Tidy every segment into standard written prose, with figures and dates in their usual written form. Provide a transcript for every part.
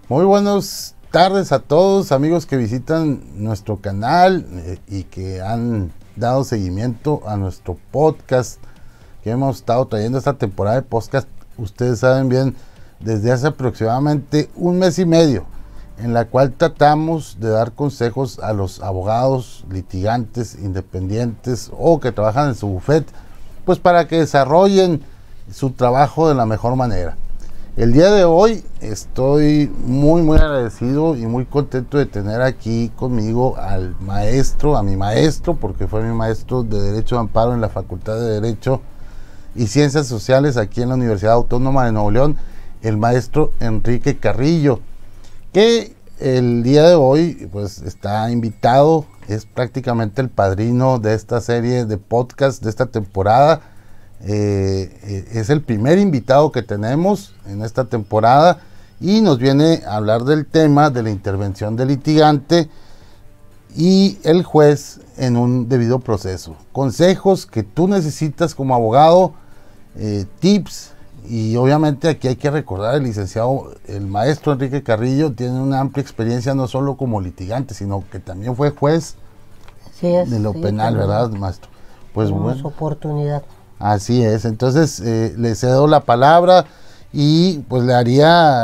Muy buenas tardes a todos, amigos que visitan nuestro canal y que han dado seguimiento a nuestro podcast que hemos estado trayendo esta temporada de podcast. Ustedes saben bien, desde hace aproximadamente un mes y medio, en la cual tratamos de dar consejos a los abogados, litigantes, independientes o que trabajan en su bufete, pues para que desarrollen su trabajo de la mejor manera. El día de hoy estoy muy agradecido y muy contento de tener aquí conmigo a mi maestro, porque fue mi maestro de Derecho de Amparo en la Facultad de Derecho y Ciencias Sociales aquí en la Universidad Autónoma de Nuevo León, el maestro Enrique Carrillo, que el día de hoy pues está invitado, es prácticamente el padrino de esta serie de podcast de esta temporada. Es el primer invitado que tenemos en esta temporada y nos viene a hablar del tema de la intervención del litigante y el juez en un debido proceso. Consejos que tú necesitas como abogado, tips, y obviamente aquí hay que recordar, el licenciado, el maestro Enrique Carrillo tiene una amplia experiencia no solo como litigante, sino que también fue juez de lo penal, ¿verdad, maestro? Pues bueno, oportunidad. Así es, entonces le cedo la palabra y pues le haría,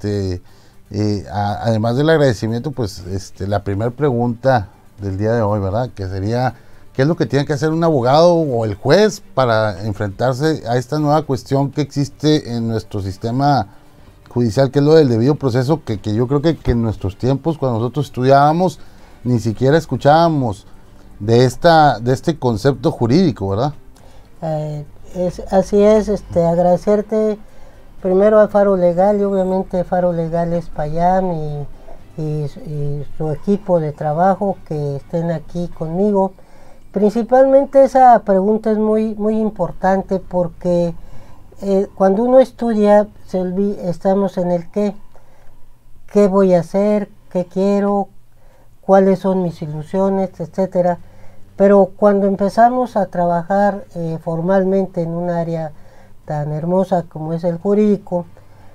además del agradecimiento, pues la primera pregunta del día de hoy, ¿verdad? Que sería, ¿qué es lo que tiene que hacer un abogado o el juez para enfrentarse a esta nueva cuestión que existe en nuestro sistema judicial, que es lo del debido proceso, que yo creo que en nuestros tiempos, cuando nosotros estudiábamos, ni siquiera escuchábamos de este concepto jurídico, ¿verdad? Así es, agradecerte primero a Faro Legal, y obviamente Faro Legal es Payam y su equipo de trabajo que estén aquí conmigo. Principalmente esa pregunta es muy importante porque cuando uno estudia estamos en el qué voy a hacer, qué quiero, cuáles son mis ilusiones, etcétera. Pero cuando empezamos a trabajar formalmente en un área tan hermosa como es el jurídico,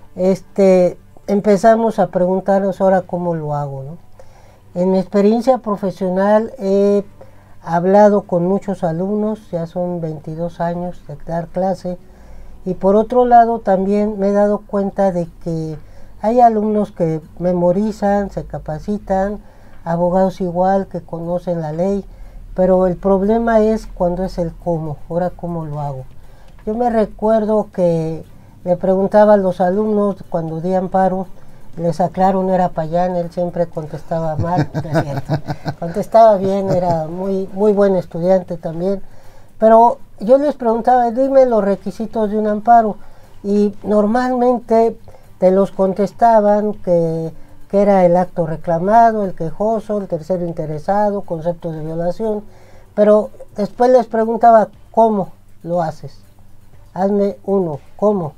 empezamos a preguntarnos ahora cómo lo hago, ¿no? En mi experiencia profesional he hablado con muchos alumnos, ya son 22 años de dar clase, y por otro lado también me he dado cuenta de que hay alumnos que memorizan, se capacitan, abogados igual que conocen la ley, pero el problema es cuando es el cómo, ahora cómo lo hago. Yo me recuerdo que le preguntaba a los alumnos cuando di amparo, les aclaro, no era Payán, él siempre contestaba mal, no es cierto. Contestaba bien, era muy buen estudiante también, pero yo les preguntaba, dime los requisitos de un amparo, y normalmente te los contestaban que era el acto reclamado, el quejoso, el tercero interesado, conceptos de violación, pero después les preguntaba, ¿cómo lo haces? Hazme uno, ¿cómo?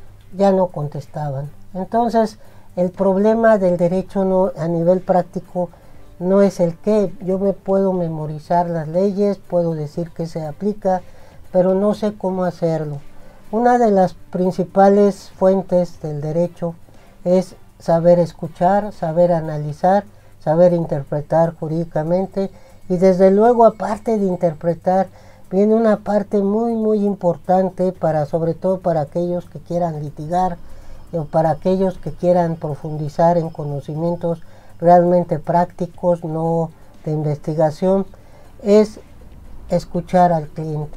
Ya no contestaban. Entonces, el problema del derecho a nivel práctico no es el qué. Yo me puedo memorizar las leyes, puedo decir que se aplica, pero no sé cómo hacerlo. Una de las principales fuentes del derecho es saber escuchar, saber analizar, saber interpretar jurídicamente, y desde luego, aparte de interpretar, viene una parte muy importante sobre todo para aquellos que quieran litigar o para aquellos que quieran profundizar en conocimientos realmente prácticos, no de investigación, es escuchar al cliente.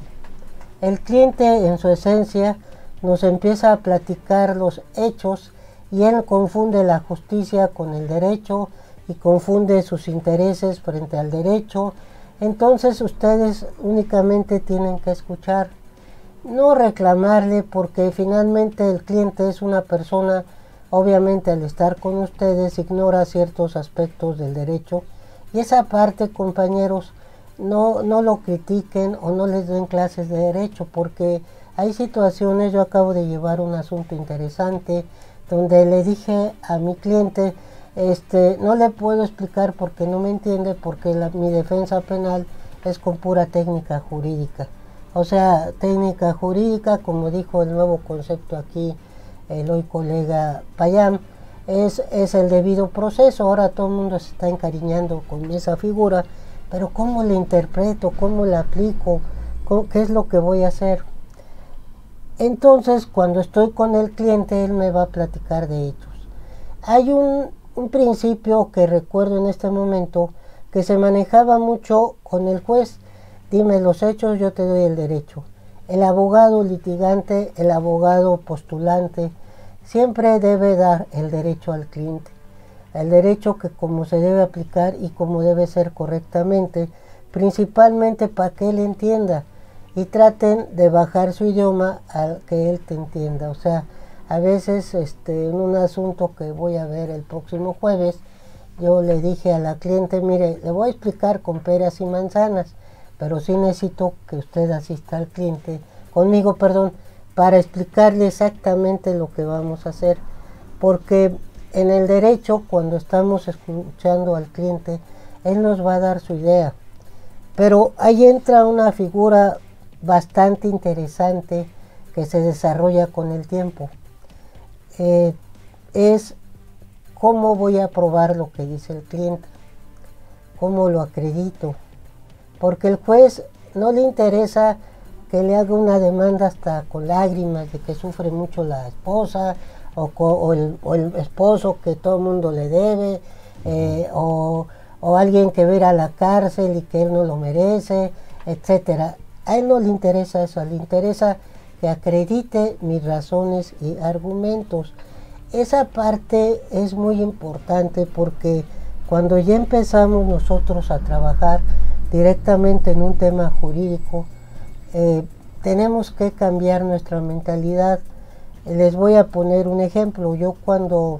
El cliente en su esencia nos empieza a platicar los hechos y él confunde la justicia con el derecho y confunde sus intereses frente al derecho. Entonces ustedes únicamente tienen que escuchar, no reclamarle, porque finalmente el cliente es una persona, obviamente al estar con ustedes ignora ciertos aspectos del derecho, y esa parte, compañeros, no lo critiquen o no les den clases de derecho, porque hay situaciones. Yo acabo de llevar un asunto interesante donde le dije a mi cliente, no le puedo explicar porque no me entiende, porque mi defensa penal es con pura técnica jurídica. O sea, técnica jurídica, como dijo el nuevo concepto aquí el hoy colega Payam, es el debido proceso. Ahora todo el mundo se está encariñando con esa figura, pero ¿cómo la interpreto? ¿Cómo la aplico? ¿Qué es lo que voy a hacer? Entonces, cuando estoy con el cliente, él me va a platicar de hechos. Hay un principio que recuerdo en este momento que se manejaba mucho con el juez. Dime los hechos, yo te doy el derecho. El abogado litigante, el abogado postulante, siempre debe dar el derecho al cliente. El derecho que como se debe aplicar y como debe ser correctamente, principalmente para que él entienda. Y traten de bajar su idioma al que él te entienda. O sea, a veces en un asunto que voy a ver el próximo jueves, yo le dije a la cliente, mire, le voy a explicar con peras y manzanas, pero sí necesito que usted asista al cliente, conmigo, perdón, para explicarle exactamente lo que vamos a hacer. Porque en el derecho, cuando estamos escuchando al cliente, él nos va a dar su idea. Pero ahí entra una figura bastante interesante que se desarrolla con el tiempo. Es cómo voy a probar lo que dice el cliente, cómo lo acredito, porque el juez no le interesa que le haga una demanda hasta con lágrimas de que sufre mucho la esposa o el esposo que todo el mundo le debe, o alguien que va a ir a la cárcel y que él no lo merece, etcétera. A él no le interesa eso, le interesa que acredite mis razones y argumentos. Esa parte es muy importante porque cuando ya empezamos nosotros a trabajar directamente en un tema jurídico, tenemos que cambiar nuestra mentalidad. Les voy a poner un ejemplo. Yo cuando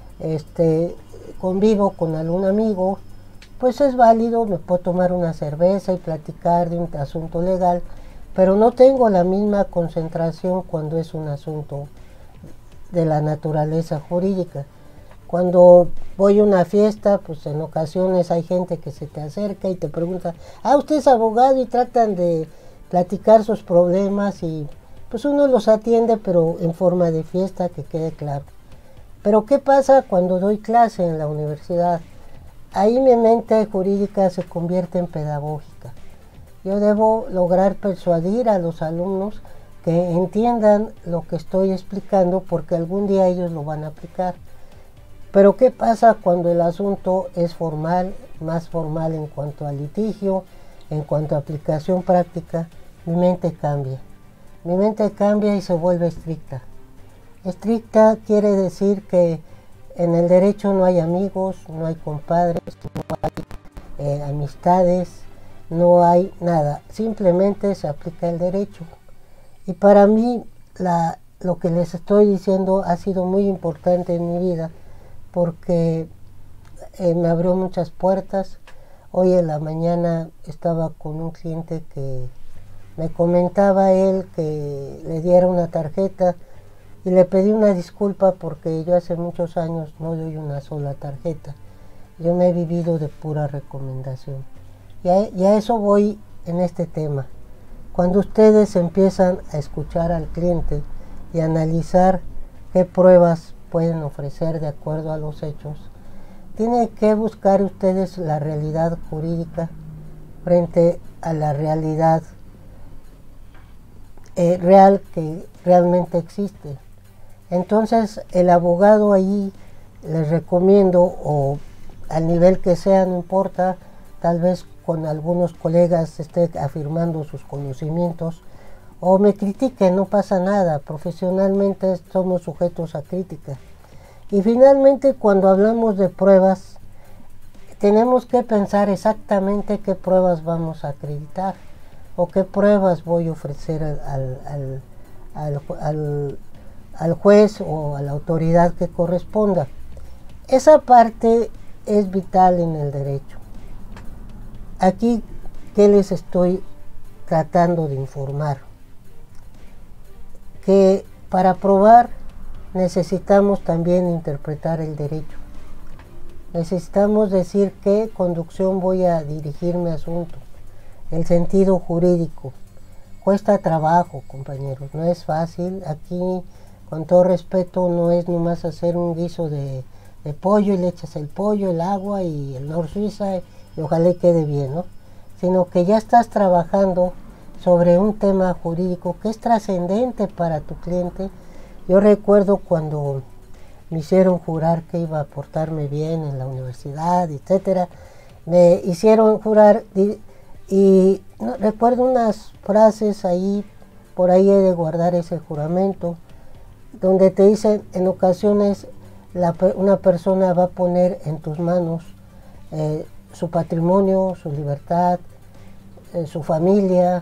convivo con algún amigo, pues es válido, me puedo tomar una cerveza y platicar de un asunto legal, pero no tengo la misma concentración cuando es un asunto de la naturaleza jurídica. Cuando voy a una fiesta, pues en ocasiones hay gente que se te acerca y te pregunta, usted es abogado, y tratan de platicar sus problemas y pues uno los atiende, pero en forma de fiesta, que quede claro. Pero ¿qué pasa cuando doy clase en la universidad? Ahí mi mente jurídica se convierte en pedagógica. Yo debo lograr persuadir a los alumnos que entiendan lo que estoy explicando porque algún día ellos lo van a aplicar. Pero ¿qué pasa cuando el asunto es formal, más formal en cuanto a litigio, en cuanto a aplicación práctica? Mi mente cambia. Mi mente cambia y se vuelve estricta. Estricta quiere decir que en el derecho no hay amigos, no hay compadres, no hay amistades, no hay nada. Simplemente se aplica el derecho. Y para mí lo que les estoy diciendo ha sido muy importante en mi vida porque me abrió muchas puertas. Hoy en la mañana estaba con un cliente que me comentaba él que le diera una tarjeta y le pedí una disculpa porque yo hace muchos años no doy una sola tarjeta. Yo me he vivido de pura recomendación. Y a eso voy en este tema. Cuando ustedes empiezan a escuchar al cliente y analizar qué pruebas pueden ofrecer de acuerdo a los hechos, tienen que buscar ustedes la realidad jurídica frente a la realidad real que realmente existe. Entonces el abogado ahí les recomiendo, o al nivel que sea, no importa, tal vez con algunos colegas esté afirmando sus conocimientos o me critiquen, no pasa nada, profesionalmente somos sujetos a crítica. Y finalmente, cuando hablamos de pruebas, tenemos que pensar exactamente qué pruebas vamos a acreditar o qué pruebas voy a ofrecer al juez o a la autoridad que corresponda. Esa parte es vital en el derecho. Aquí, ¿qué les estoy tratando de informar? Que para probar necesitamos también interpretar el derecho. Necesitamos decir qué conducción voy a dirigir mi asunto. El sentido jurídico. Cuesta trabajo, compañeros, no es fácil. Aquí, con todo respeto, no es nomás hacer un guiso de de pollo y le echas el pollo, el agua y el Nor Suiza y ojalá y quede bien, ¿no? Sino que ya estás trabajando sobre un tema jurídico que es trascendente para tu cliente. Yo recuerdo cuando me hicieron jurar que iba a portarme bien en la universidad, etcétera. Me hicieron jurar y no, recuerdo unas frases ahí, por ahí he de guardar ese juramento, donde te dicen en ocasiones una persona va a poner en tus manos su patrimonio, su libertad, su familia,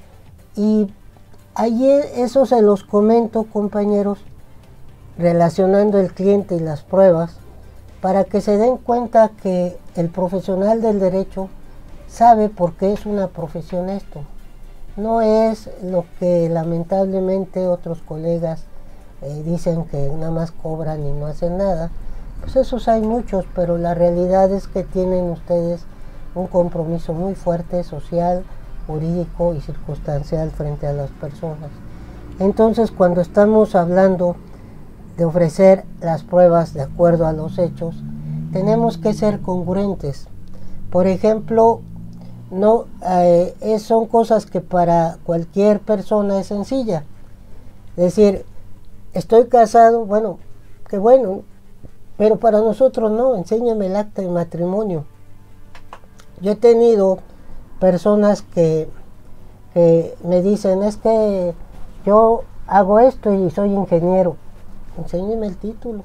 y allí eso se los comento, compañeros, relacionando el cliente y las pruebas, para que se den cuenta que el profesional del derecho sabe por qué es una profesión esto. No es lo que lamentablemente otros colegas dicen que nada más cobran y no hacen nada. Pues esos hay muchos, pero la realidad es que tienen ustedes un compromiso muy fuerte social, jurídico y circunstancial frente a las personas. Entonces, cuando estamos hablando de ofrecer las pruebas de acuerdo a los hechos, tenemos que ser congruentes. Por ejemplo, no son cosas que para cualquier persona es sencilla. Decir, estoy casado, bueno, qué bueno, pero para nosotros no, enséñame el acta de matrimonio. Yo he tenido personas que me dicen, es que yo hago esto y soy ingeniero. Enséñeme el título.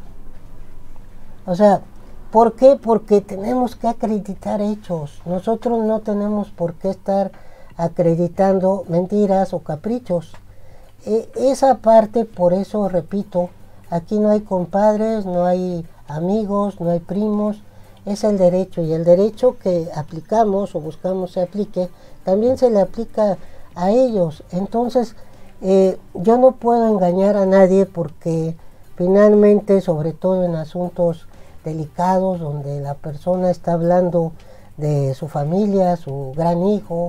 O sea, ¿por qué? Porque tenemos que acreditar hechos. Nosotros no tenemos por qué estar acreditando mentiras o caprichos. Esa parte, por eso repito, aquí no hay compadres, no hay amigos, no hay primos, es el derecho, y el derecho que aplicamos o buscamos se aplique, también se le aplica a ellos. Entonces, yo no puedo engañar a nadie porque finalmente, sobre todo en asuntos delicados donde la persona está hablando de su familia, su gran hijo,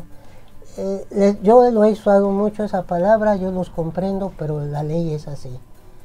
yo lo he usado mucho esa palabra, yo los comprendo, pero la ley es así.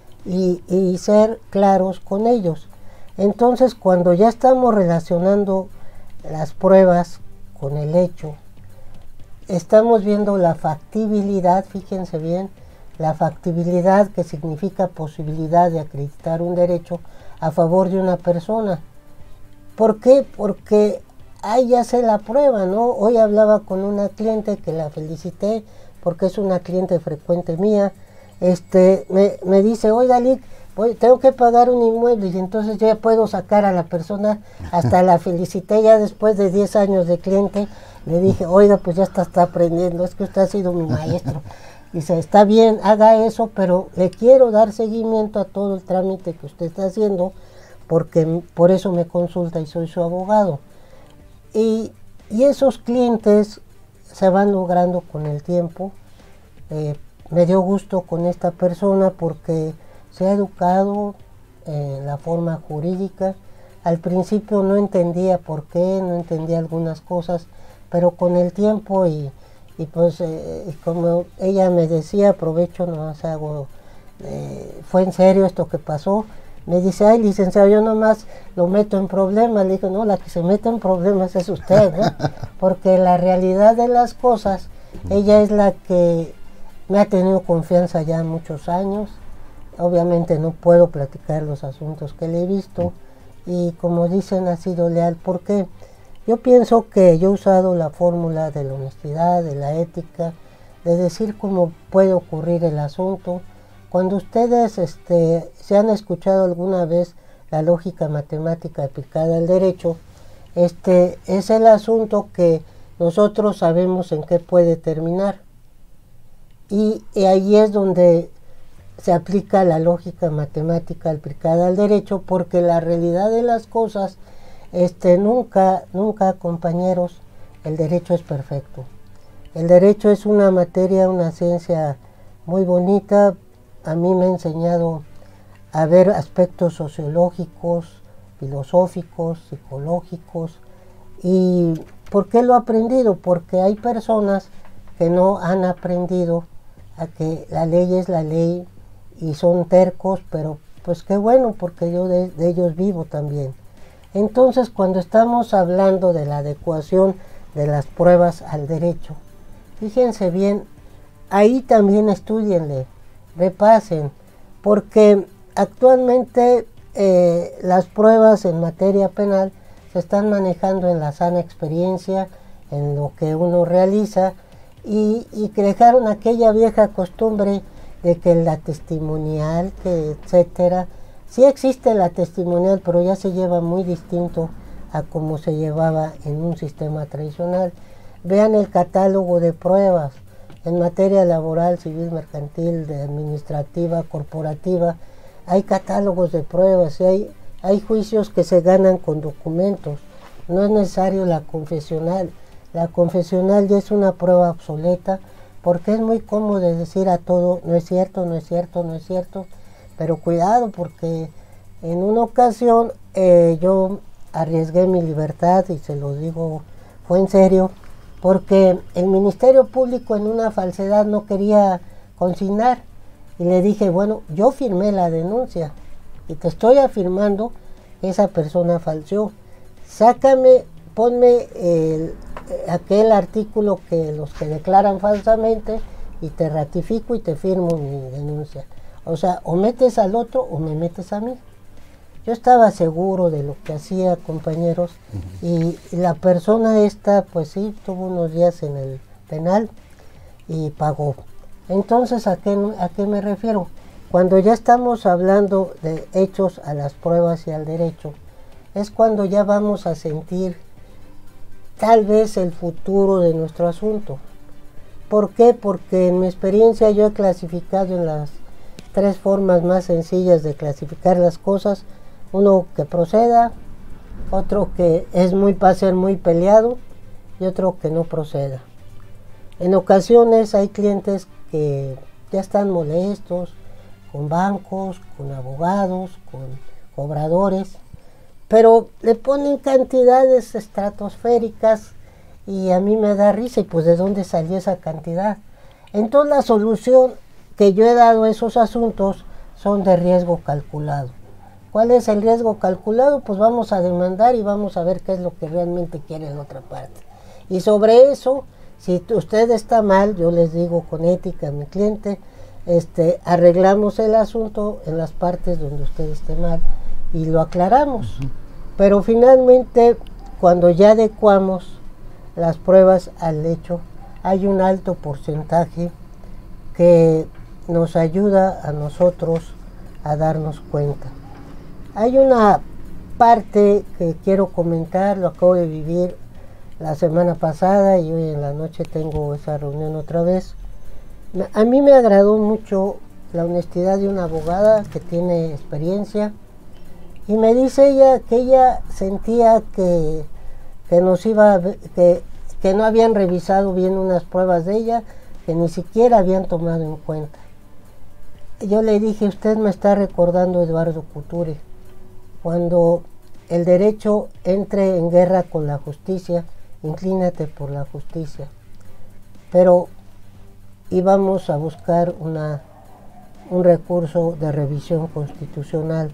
Y ser claros con ellos. Entonces, cuando ya estamos relacionando las pruebas con el hecho, estamos viendo la factibilidad, fíjense bien, la factibilidad, que significa posibilidad de acreditar un derecho a favor de una persona. ¿Por qué? Porque ahí ya se la prueba, ¿no? Hoy hablaba con una cliente que la felicité porque es una cliente frecuente mía. Me dice, oiga, Lic, tengo que pagar un inmueble, y entonces yo ya puedo sacar a la persona, hasta la felicité ya después de 10 años de cliente. Le dije, oiga, pues ya está aprendiendo, es que usted ha sido mi maestro. Dice, está bien, haga eso, pero le quiero dar seguimiento a todo el trámite que usted está haciendo, porque por eso me consulta y soy su abogado. Y esos clientes se van logrando con el tiempo. Me dio gusto con esta persona porque se ha educado en la forma jurídica. Al principio no entendía por qué, no entendía algunas cosas, pero con el tiempo y pues como ella me decía, aprovecho, no hago, fue en serio esto que pasó. Me dice, ay, licenciado, yo nomás lo meto en problemas. Le dije, no, la que se mete en problemas es usted, ¿no? Porque la realidad de las cosas, ella es la que me ha tenido confianza ya muchos años. Obviamente no puedo platicar los asuntos que le he visto, y como dicen, ha sido leal. ¿Por qué? Yo pienso que yo he usado la fórmula de la honestidad, de la ética, de decir cómo puede ocurrir el asunto. Cuando ustedes se han escuchado alguna vez la lógica matemática aplicada al derecho, es el asunto que nosotros sabemos en qué puede terminar. Y ahí es donde se aplica la lógica matemática aplicada al derecho, porque la realidad de las cosas, nunca, compañeros, el derecho es perfecto. El derecho es una materia, una ciencia muy bonita. A mí me ha enseñado a ver aspectos sociológicos, filosóficos, psicológicos. ¿Y por qué lo he aprendido? Porque hay personas que no han aprendido a que la ley es la ley y son tercos, pero pues qué bueno, porque yo de ellos vivo también. Entonces, cuando estamos hablando de la adecuación de las pruebas al derecho, fíjense bien, ahí también estudienle, repasen, porque actualmente las pruebas en materia penal se están manejando en la sana experiencia, en lo que uno realiza, y que dejaron aquella vieja costumbre de que la testimonial, que etcétera. Sí existe la testimonial, pero ya se lleva muy distinto a como se llevaba en un sistema tradicional. Vean el catálogo de pruebas en materia laboral, civil, mercantil, de administrativa, corporativa. Hay catálogos de pruebas y hay juicios que se ganan con documentos. No es necesario la confesional. La confesional ya es una prueba obsoleta, porque es muy cómodo decir a todo, no es cierto, no es cierto, no es cierto. Pero cuidado, porque en una ocasión yo arriesgué mi libertad, y se lo digo, fue en serio, porque el Ministerio Público en una falsedad no quería consignar. Y le dije, bueno, yo firmé la denuncia y te estoy afirmando que esa persona falseó. Sácame, ponme aquel artículo que los que declaran falsamente, y te ratifico y te firmo mi denuncia. O sea, o metes al otro o me metes a mí. Yo estaba seguro de lo que hacía, compañeros, y la persona esta, pues sí, tuvo unos días en el penal y pagó. Entonces, ¿a qué me refiero? Cuando ya estamos hablando de hechos a las pruebas y al derecho, es cuando ya vamos a sentir tal vez el futuro de nuestro asunto. ¿Por qué? Porque en mi experiencia yo he clasificado en las 3 formas más sencillas de clasificar las cosas: uno que proceda, otro que va a ser muy peleado, y otro que no proceda. En ocasiones hay clientes que ya están molestos con bancos, con abogados, con cobradores, pero le ponen cantidades estratosféricas y a mí me da risa, y pues ¿de dónde salió esa cantidad? Entonces la solución que yo he dado a esos asuntos son de riesgo calculado. ¿Cuál es el riesgo calculado? Pues vamos a demandar y vamos a ver qué es lo que realmente quiere la otra parte. Y sobre eso, si usted está mal, yo les digo con ética a mi cliente, arreglamos el asunto en las partes donde usted esté mal y lo aclaramos. Pero finalmente, cuando ya adecuamos las pruebas al hecho, hay un alto porcentaje que nos ayuda a nosotros a darnos cuenta. Hay una parte que quiero comentar, lo acabo de vivir la semana pasada y hoy en la noche tengo esa reunión otra vez. A mí me agradó mucho la honestidad de una abogada que tiene experiencia, y me dice ella que ella sentía que no habían revisado bien unas pruebas de ella, que ni siquiera habían tomado en cuenta. Yo le dije, usted me está recordando a Eduardo Couture. Cuando el derecho entre en guerra con la justicia, inclínate por la justicia. Pero íbamos a buscar un recurso de revisión constitucional.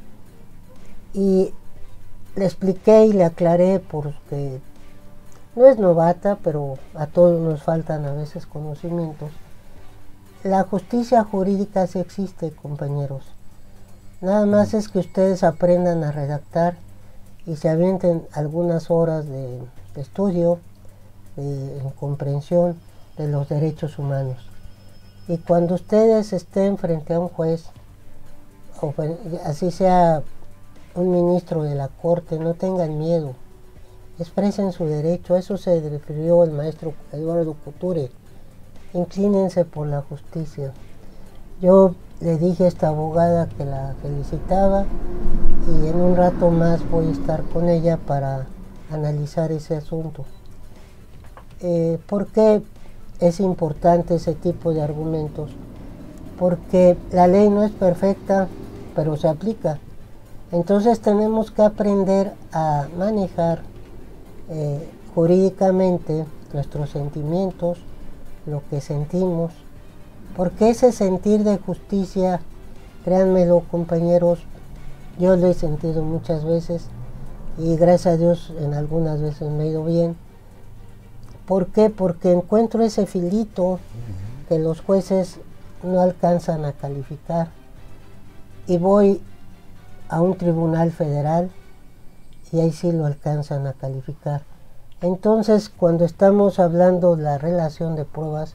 Y le expliqué y le aclaré, porque no es novata, pero a todos nos faltan a veces conocimientos. La justicia jurídica sí existe, compañeros. Nada más es que ustedes aprendan a redactar y se avienten algunas horas de estudio, en comprensión de los derechos humanos. Y cuando ustedes estén frente a un juez, o así sea un ministro de la corte, no tengan miedo, expresen su derecho. A eso se refirió el maestro Eduardo Couture. Inclínense por la justicia. Yo le dije a esta abogada que la felicitaba, y en un rato más voy a estar con ella para analizar ese asunto. ¿Por qué es importante ese tipo de argumentos? Porque la ley no es perfecta, pero se aplica. Entonces tenemos que aprender a manejar jurídicamente nuestros sentimientos, lo que sentimos, porque ese sentir de justicia Créanmelo, compañeros, yo lo he sentido muchas veces y gracias a Dios en algunas veces me ha ido bien. ¿Por qué? Porque encuentro ese filito que los jueces no alcanzan a calificar y voy a un tribunal federal y ahí sí lo alcanzan a calificar. Entonces, cuando estamos hablando de la relación de pruebas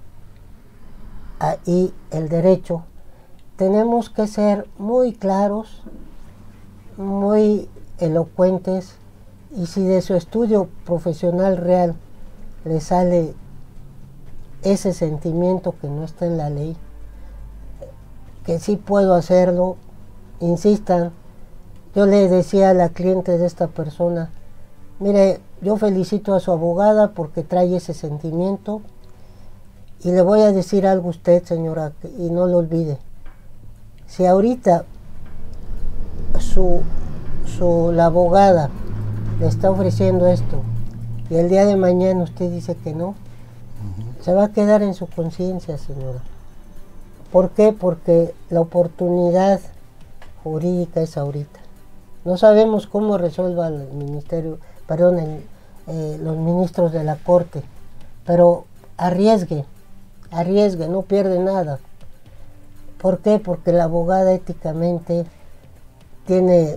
y el derecho, tenemos que ser muy claros, muy elocuentes, y si de su estudio profesional real le sale ese sentimiento que no está en la ley, que sí puedo hacerlo, insistan. Yo le decía a la cliente de esta persona, mire, yo felicito a su abogada porque trae ese sentimiento y le voy a decir algo a usted, señora, y no lo olvide. Si ahorita la abogada le está ofreciendo esto y el día de mañana usted dice que no, se va a quedar en su conciencia, señora. ¿Por qué? Porque la oportunidad jurídica es ahorita. No sabemos cómo resuelva el ministerio, los ministros de la corte, pero arriesgue, no pierde nada. ¿Por qué? Porque la abogada éticamente tiene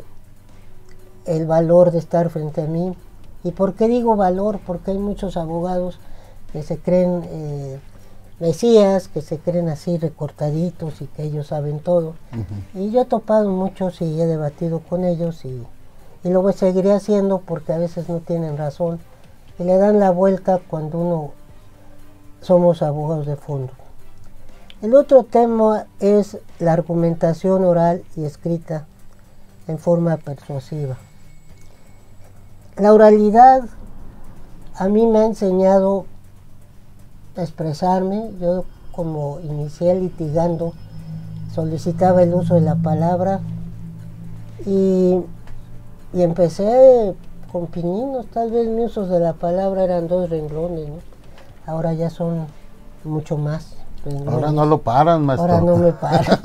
el valor de estar frente a mí. ¿Y por qué digo valor? Porque hay muchos abogados que se creen mesías, que se creen así recortaditos y que ellos saben todo. Y yo he topado muchos y he debatido con ellos y lo seguiré haciendo porque a veces no tienen razón y le dan la vuelta cuando somos abogados de fondo. El otro tema es la argumentación oral y escrita en forma persuasiva. La oralidad a mí me ha enseñado a expresarme. Yo, como inicié litigando, solicitaba el uso de la palabra y empecé con pininos. Tal vez mis usos de la palabra eran 2 renglones, ¿no? Ahora ya son mucho más renglones. Ahora no lo paran, maestro. Ahora no me paran.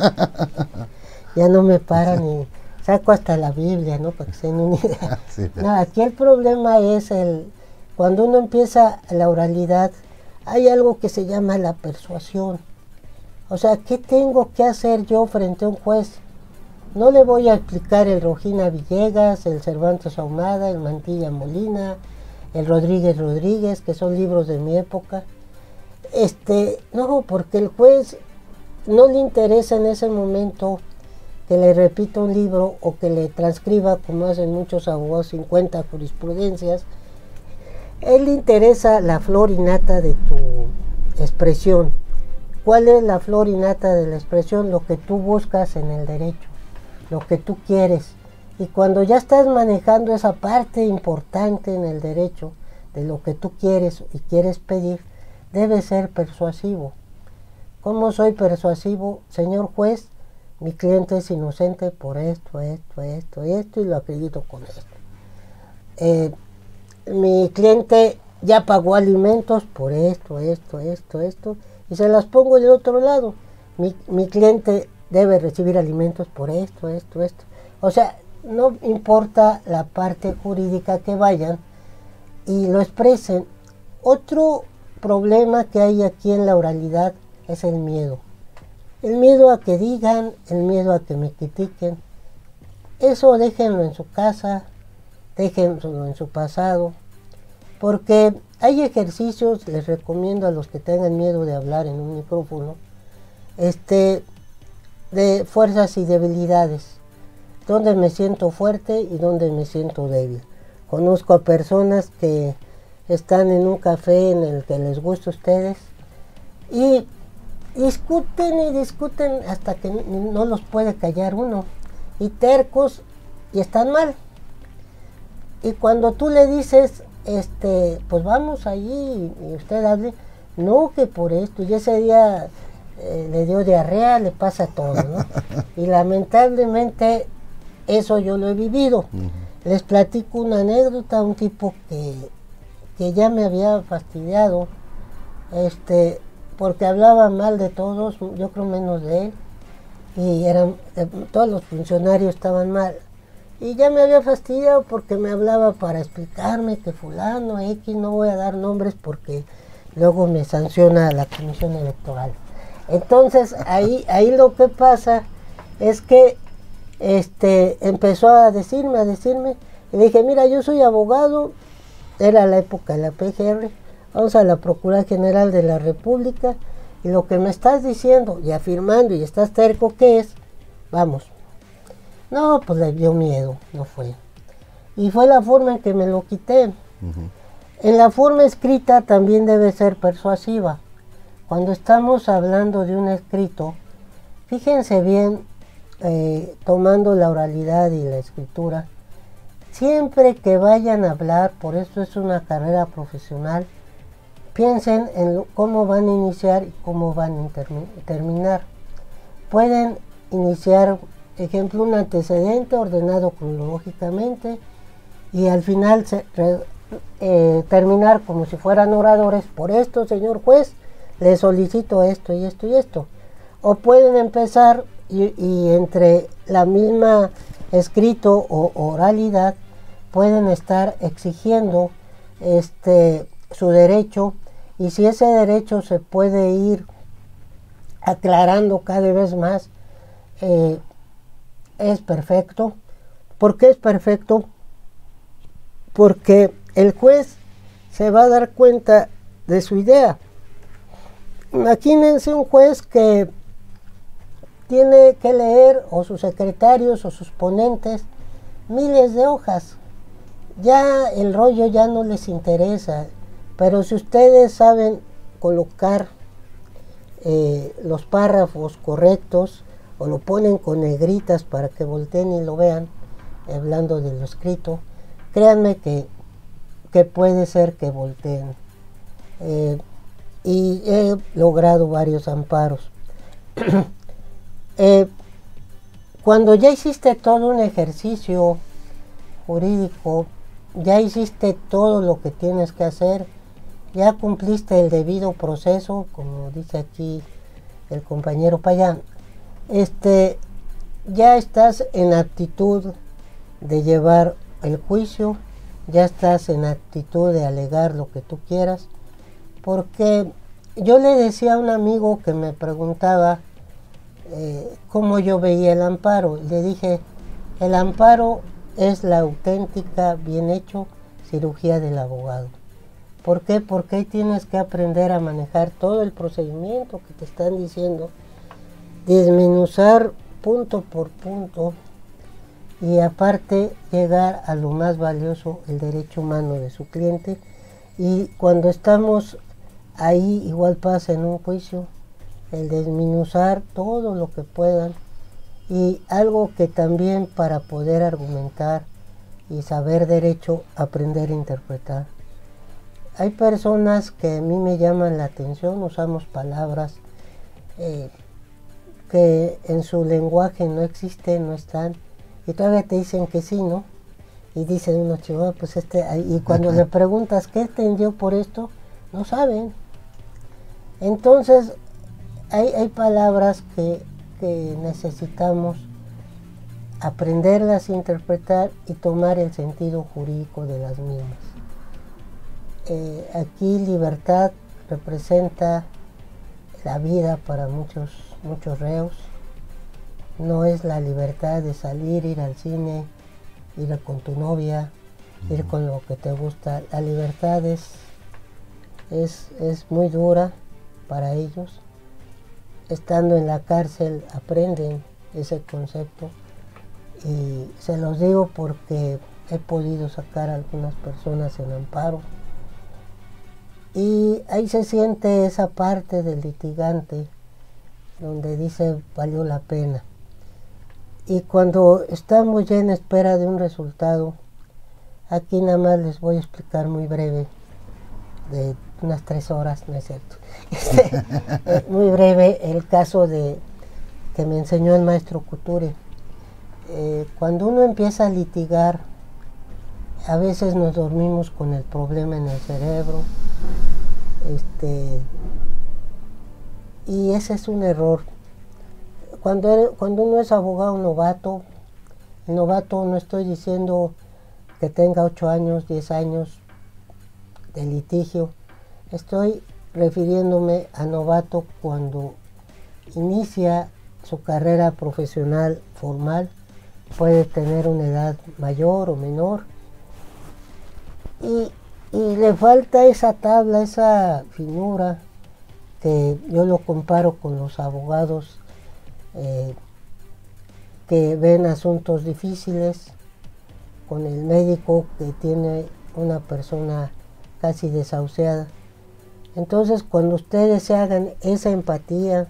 Ya no me paran y saco hasta la Biblia, ¿no? Para que se den una idea. Sí. No, aquí el problema es cuando uno empieza la oralidad, hay algo que se llama la persuasión. O sea, ¿qué tengo que hacer yo frente a un juez? No le voy a explicar el Rojina Villegas, el Cervantes Ahumada, el Mantilla Molina, el Rodríguez, que son libros de mi época. No, porque el juez no le interesa en ese momento que le repita un libro o que le transcriba, como hacen muchos abogados, 50 jurisprudencias. Él le interesa la flor innata de tu expresión. ¿Cuál es la flor innata de la expresión? Lo que tú buscas en el derecho, lo que tú quieres. Y cuando ya estás manejando esa parte importante en el derecho de lo que tú quieres y quieres pedir, debe ser persuasivo. ¿Cómo soy persuasivo? Señor juez, mi cliente es inocente por esto, y lo acredito con esto. Mi cliente ya pagó alimentos por esto, y se las pongo del otro lado. Mi cliente debe recibir alimentos por esto. O sea, no importa la parte jurídica que vayan y lo expresen. Otro problema que hay aquí en la oralidad es el miedo. El miedo a que digan, el miedo a que me critiquen. Eso déjenlo en su casa, déjenlo en su pasado, porque hay ejercicios, les recomiendo a los que tengan miedo de hablar en un micrófono, de fuerzas y debilidades, donde me siento fuerte y donde me siento débil. Conozco a personas que están en un café en el que les gusta a ustedes y discuten hasta que no los puede callar uno, y tercos, y están mal. Y cuando tú le dices, pues vamos allí y usted hable, no, que por esto, y ese día le dio diarrea, le pasa todo, ¿no? Y lamentablemente eso yo lo he vivido. Les platico una anécdota. Un tipo que ya me había fastidiado, porque hablaba mal de todos, yo creo menos de él, y eran todos los funcionarios estaban mal. Y ya me había fastidiado porque me hablaba para explicarme que fulano X, no voy a dar nombres porque luego me sanciona la comisión electoral. Entonces ahí lo que pasa es que empezó a decirme, y le dije, mira, yo soy abogado, era la época de la PGR, vamos a la Procuraduría General de la República, y lo que me estás diciendo y afirmando y estás terco, ¿qué es? Vamos. No, pues le dio miedo, no fue. Y fue la forma en que me lo quité. En la forma escrita también debe ser persuasiva. Cuando estamos hablando de un escrito, fíjense bien, tomando la oralidad y la escritura, siempre que vayan a hablar, por eso es una carrera profesional, piensen en cómo van a iniciar y cómo van a terminar. Pueden iniciar, ejemplo, un antecedente ordenado cronológicamente y al final terminar como si fueran oradores. Por esto, señor juez, le solicito esto y esto y esto. O pueden empezar y entre la misma escrito o oralidad pueden estar exigiendo su derecho, y si ese derecho se puede ir aclarando cada vez más, es perfecto. ¿Por qué es perfecto? Porque el juez se va a dar cuenta de su idea. Imagínense un juez que tiene que leer, o sus secretarios o sus ponentes, miles de hojas. Ya el rollo ya no les interesa, pero si ustedes saben colocar los párrafos correctos, o lo ponen con negritas para que volteen y lo vean, hablando de lo escrito, créanme que puede ser que volteen. Y he logrado varios amparos. Cuando ya hiciste todo un ejercicio jurídico, ya hiciste todo lo que tienes que hacer, ya cumpliste el debido proceso, como dice aquí el compañero Payán, ya estás en actitud de llevar el juicio, ya estás en actitud de alegar lo que tú quieras, porque yo le decía a un amigo que me preguntaba cómo yo veía el amparo. Le dije, el amparo es la auténtica, bien hecho, cirugía del abogado. ¿Por qué? Porque ahí tienes que aprender a manejar todo el procedimiento que te están diciendo, desmenuzar punto por punto, y aparte llegar a lo más valioso, el derecho humano de su cliente. Y cuando estamos ahí, igual pasa en un juicio, el desmenuzar todo lo que puedan. Y algo que también, para poder argumentar y saber derecho, aprender a interpretar. Hay personas que a mí me llaman la atención, usamos palabras que en su lenguaje no existen, no están, y todavía te dicen que sí, ¿no? Y dicen uno, chihuahua, pues y cuando le preguntas qué entendió por esto, no saben. Entonces, hay palabras que necesitamos aprenderlas a interpretar y tomar el sentido jurídico de las mismas. Aquí libertad representa la vida para muchos reos. No es la libertad de salir, ir al cine, ir con tu novia, ir con lo que te gusta. La libertad es muy dura para ellos. Estando en la cárcel aprenden ese concepto, y se los digo porque he podido sacar a algunas personas en amparo, y ahí se siente esa parte del litigante donde dice valió la pena. Y cuando estamos ya en espera de un resultado, aquí nada más les voy a explicar muy breve, de unas 3 horas, no es cierto, muy breve, el caso que me enseñó el maestro Couture. Cuando uno empieza a litigar, a veces nos dormimos con el problema en el cerebro, y ese es un error. cuando uno es abogado novato, novato no estoy diciendo que tenga 8 años, 10 años de litigio, estoy refiriéndome a novato cuando inicia su carrera profesional formal, puede tener una edad mayor o menor, y le falta esa tabla, esa finura, que yo lo comparo con los abogados que ven asuntos difíciles, con el médico que tiene una persona casi desahuciada. Entonces, cuando ustedes se hagan esa empatía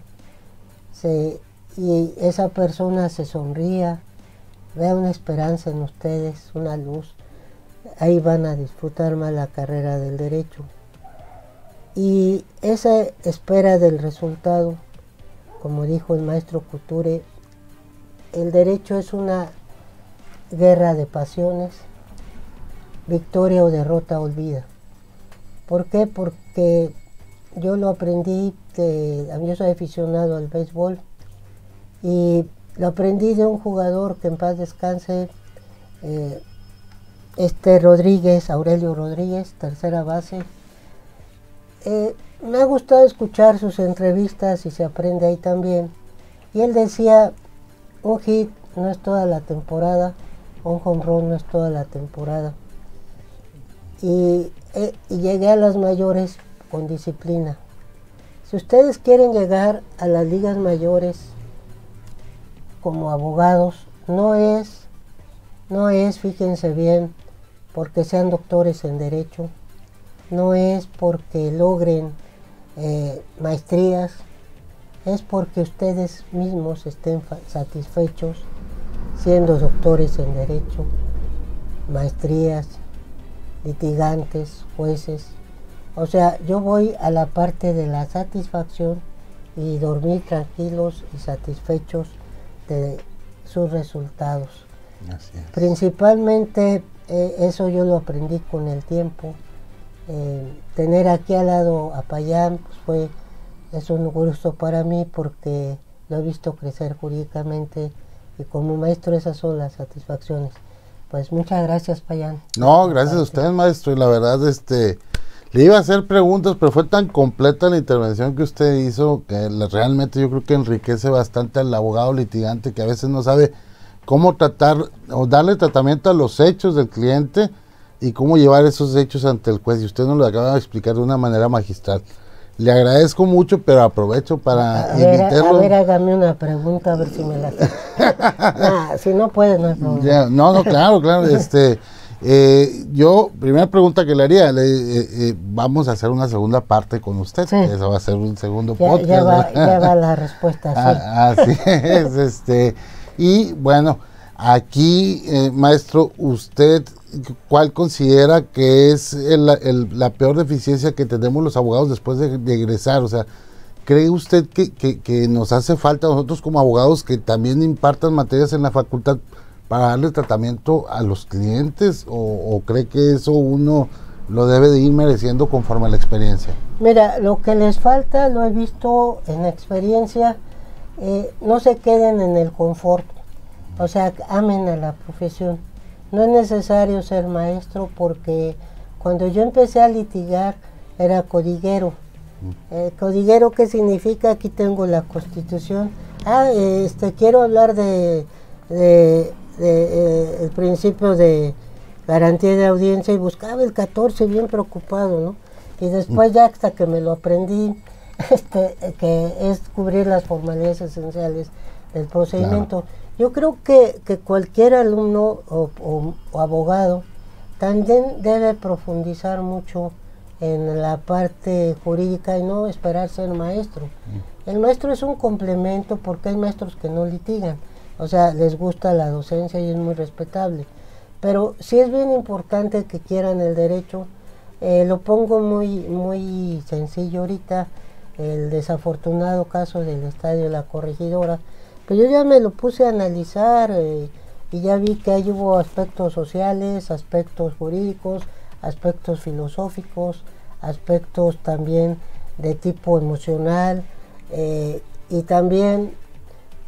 y esa persona se sonría, vea una esperanza en ustedes, una luz, ahí van a disfrutar más la carrera del derecho. Y esa espera del resultado, como dijo el maestro Couture, el derecho es una guerra de pasiones, victoria o derrota olvida. ¿Por qué? Porque yo lo aprendí, yo soy aficionado al béisbol, y lo aprendí de un jugador que en paz descanse, Rodríguez, Aurelio Rodríguez, tercera base. Me ha gustado escuchar sus entrevistas y se aprende ahí también. Y él decía, un hit no es toda la temporada, un home run no es toda la temporada. Y llegué a las mayores con disciplina. Si ustedes quieren llegar a las ligas mayores como abogados, no es, fíjense bien, porque sean doctores en derecho, no es porque logren maestrías, es porque ustedes mismos estén satisfechos siendo doctores en derecho, maestrías, litigantes, jueces. O sea, yo voy a la parte de la satisfacción y dormir tranquilos y satisfechos de sus resultados. Así es. Principalmente eso yo lo aprendí con el tiempo. Tener aquí al lado a Payán pues es un gusto para mí, porque lo he visto crecer jurídicamente, y como maestro esas son las satisfacciones. Pues muchas gracias, Payán. No, gracias a usted, maestro, y la verdad, le iba a hacer preguntas, pero fue tan completa la intervención que usted hizo que realmente yo creo que enriquece bastante al abogado litigante, que a veces no sabe cómo tratar o darle tratamiento a los hechos del cliente y cómo llevar esos hechos ante el juez, y usted nos lo acaba de explicar de una manera magistral. Le agradezco mucho, pero aprovecho para invitarlo. A ver, hágame una pregunta, a ver si me la nah, si no puede, no hay problema. No, claro. Yo, primera pregunta que le haría, vamos a hacer una segunda parte con usted, Sí. Eso va a ser un segundo podcast. Ya va la respuesta, sí. Así es, y bueno, aquí, maestro, usted, ¿cuál considera que es la peor deficiencia que tenemos los abogados después de egresar? O sea, ¿cree usted que nos hace falta a nosotros como abogados que también impartan materias en la facultad para darle tratamiento a los clientes, o cree que eso uno lo debe de ir mereciendo conforme a la experiencia? Mira, lo que les falta, lo he visto en experiencia, no se queden en el confort, o sea, amen a la profesión. No es necesario ser maestro, porque cuando yo empecé a litigar era codiguero. Codiguero, ¿qué significa? Aquí tengo la Constitución. Quiero hablar de el principio de garantía de audiencia, y buscaba el 14 bien preocupado, ¿no? Y después ya hasta que me lo aprendí, que es cubrir las formalidades esenciales del procedimiento. Claro. Yo creo que cualquier alumno o abogado también debe profundizar mucho en la parte jurídica y no esperar ser maestro. El maestro es un complemento, porque hay maestros que no litigan, o sea, les gusta la docencia y es muy respetable. Pero sí es bien importante que quieran el derecho. Lo pongo muy sencillo ahorita, el desafortunado caso del Estadio de la Corregidora. Pero yo ya me lo puse a analizar y ya vi que ahí hubo aspectos sociales, aspectos jurídicos, aspectos filosóficos, aspectos también de tipo emocional, y también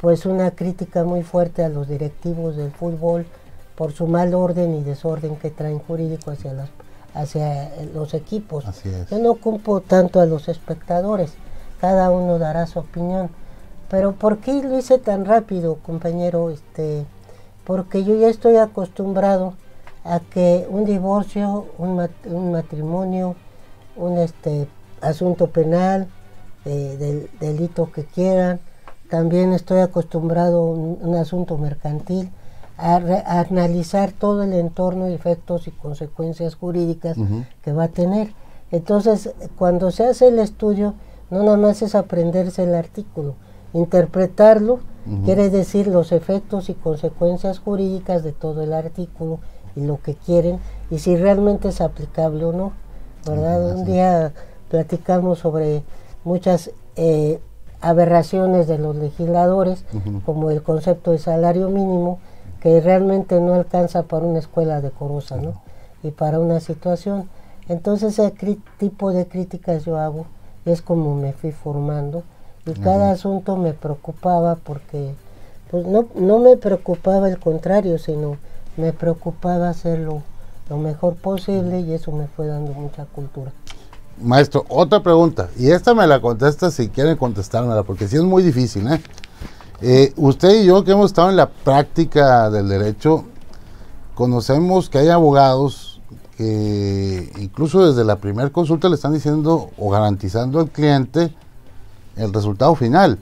pues una crítica muy fuerte a los directivos del fútbol por su mal orden y desorden que traen jurídico hacia los equipos. Así es. Yo no culpo tanto a los espectadores, cada uno dará su opinión. Pero ¿por qué lo hice tan rápido, compañero? Porque yo ya estoy acostumbrado a que un divorcio, un matrimonio, un asunto penal, del delito que quieran, también estoy acostumbrado a un asunto mercantil, a analizar todo el entorno, efectos y consecuencias jurídicas que va a tener. Entonces, cuando se hace el estudio, no nada más es aprenderse el artículo, interpretarlo, quiere decir los efectos y consecuencias jurídicas de todo el artículo y lo que quieren, y si realmente es aplicable o no, ¿verdad? Un día platicamos sobre muchas aberraciones de los legisladores, como el concepto de salario mínimo, que realmente no alcanza para una escuela decorosa, ¿no? Y para una situación. Entonces, ese tipo de críticas yo hago, es como me fui formando, y cada asunto me preocupaba porque, pues no me preocupaba el contrario, sino me preocupaba hacerlo lo mejor posible, y eso me fue dando mucha cultura. Maestro, otra pregunta, y esta me la contesta si quieren contestármela, porque sí es muy difícil, usted y yo que hemos estado en la práctica del derecho, conocemos que hay abogados que incluso desde la primera consulta le están diciendo o garantizando al cliente el resultado final.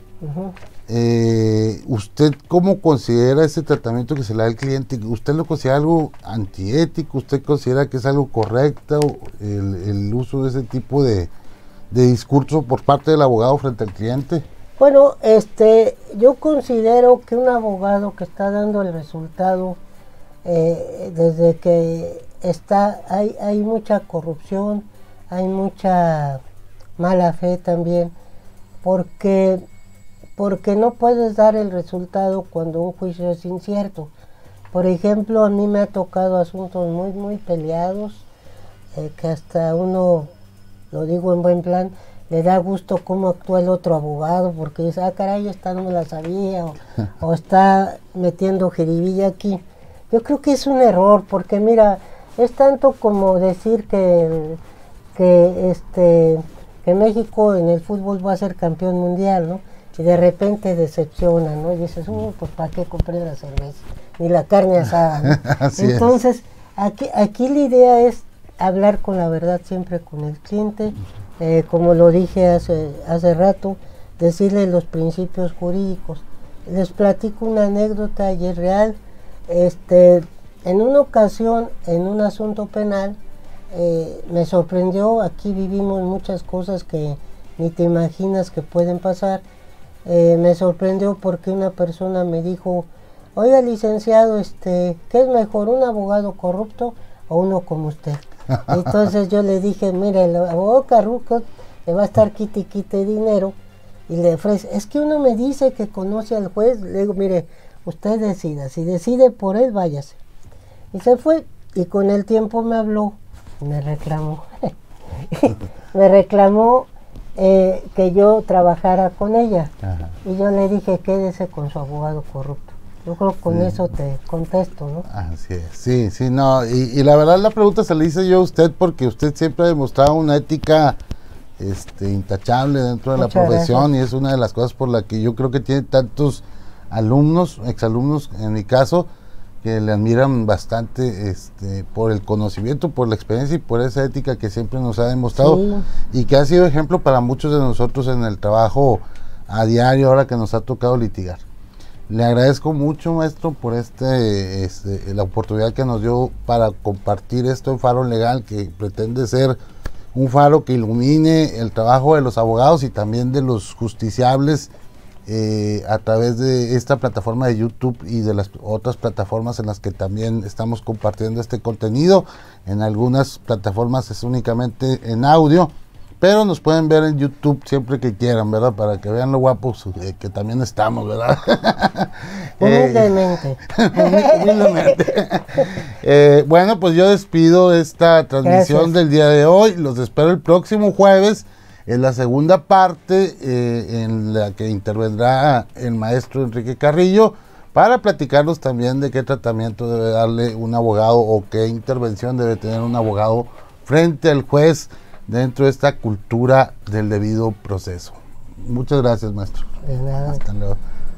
¿Usted cómo considera ese tratamiento que se le da al cliente? ¿Usted lo considera algo antiético? ¿Usted considera que es algo correcto el uso de ese tipo de discurso por parte del abogado frente al cliente? Bueno, yo considero que un abogado que está dando el resultado, desde que hay mucha corrupción, hay mucha mala fe también, porque no puedes dar el resultado cuando un juicio es incierto. Por ejemplo, a mí me ha tocado asuntos muy, muy peleados, que hasta uno, lo digo en buen plan, le da gusto cómo actúa el otro abogado, porque dice, caray, esta no me la sabía, o está metiendo jiribilla aquí. Yo creo que es un error, porque mira, es tanto como decir que México en el fútbol va a ser campeón mundial, ¿no? Y de repente decepciona, ¿no? Y dices, pues ¿para qué compré la cerveza? Ni la carne asada, ¿no? Entonces, aquí la idea es hablar con la verdad siempre con el cliente, como lo dije hace rato, decirle los principios jurídicos. Les platico una anécdota y es real. En una ocasión, en un asunto penal, me sorprendió, aquí vivimos muchas cosas que ni te imaginas que pueden pasar. Me sorprendió porque una persona me dijo, oiga, licenciado, ¿qué es mejor, un abogado corrupto o uno como usted? Entonces yo le dije, mire, el abogado corrupto le va a estar quite dinero y le ofrece, es que uno me dice que conoce al juez. Le digo, mire, usted decida, si decide por él, váyase. Y se fue, y con el tiempo me habló, me reclamó, que yo trabajara con ella. Y yo le dije, quédese con su abogado corrupto. Yo creo que con eso te contesto, ¿no? Así es, sí, no, y la verdad la pregunta se la hice yo a usted porque usted siempre ha demostrado una ética intachable dentro de la profesión, y es una de las cosas por la que yo creo que tiene tantos alumnos, exalumnos en mi caso, que le admiran bastante por el conocimiento, por la experiencia y por esa ética que siempre nos ha demostrado, y que ha sido ejemplo para muchos de nosotros en el trabajo a diario ahora que nos ha tocado litigar. Le agradezco mucho, maestro, por la oportunidad que nos dio para compartir esto en Faro Legal, que pretende ser un faro que ilumine el trabajo de los abogados y también de los justiciables, a través de esta plataforma de YouTube y de las otras plataformas en las que también estamos compartiendo este contenido. En algunas plataformas es únicamente en audio, pero nos pueden ver en YouTube siempre que quieran, ¿verdad? Para que vean lo guapos que también estamos, ¿verdad? Humildemente. Bueno, pues yo despido esta transmisión del día de hoy. Los espero el próximo jueves En la segunda parte, en la que intervendrá el maestro Enrique Carrillo, para platicarnos también de qué tratamiento debe darle un abogado o qué intervención debe tener un abogado frente al juez dentro de esta cultura del debido proceso. Muchas gracias, maestro. De nada. Hasta luego.